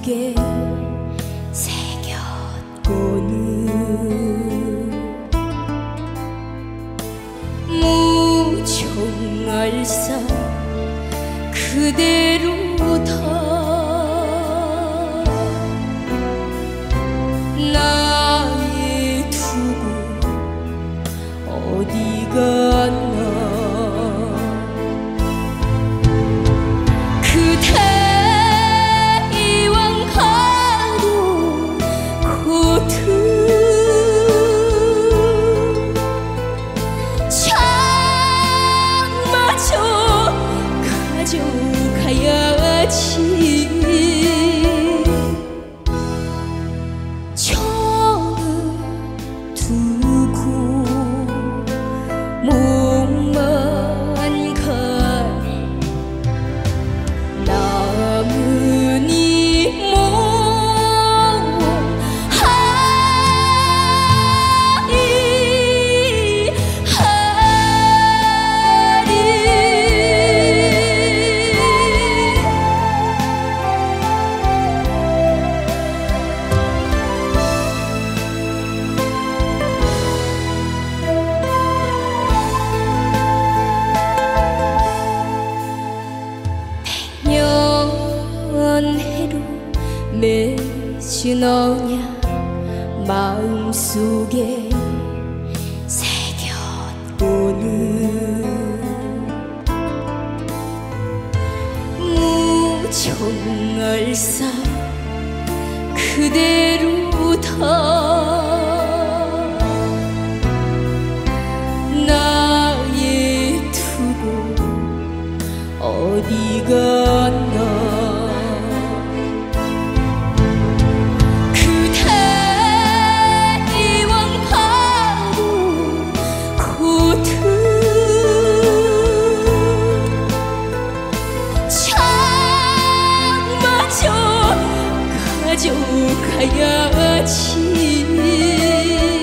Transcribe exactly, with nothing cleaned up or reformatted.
속에 새겼고는 무총알사 그대로다. 나의 두고 어디 갔나. 그대 이왕 가도 고트 창마저 가져가야지. 처음 두고 몸만 가니 남은 이 몸 하리 하리. 백년해로 맺은 언약 마음속에 새겼고는 무총알사 그대로다. 나의 두고 어디 갔나. 그대 이왕 가도 고트 창마저 가져가야지.